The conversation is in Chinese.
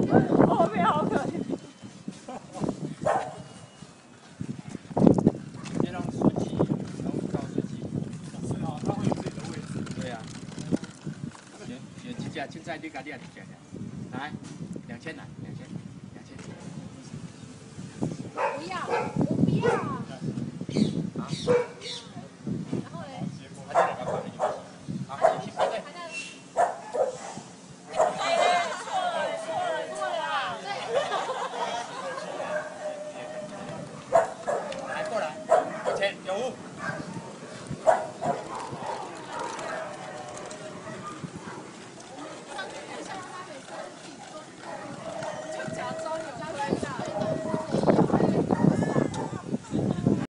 后面好可怜。 直接让顺机，然后到顺机。 是吗？它会有自己的位置。 对啊。选几架，现在你家你也几架？来，2000来，2000。 不要，我不要。 啊。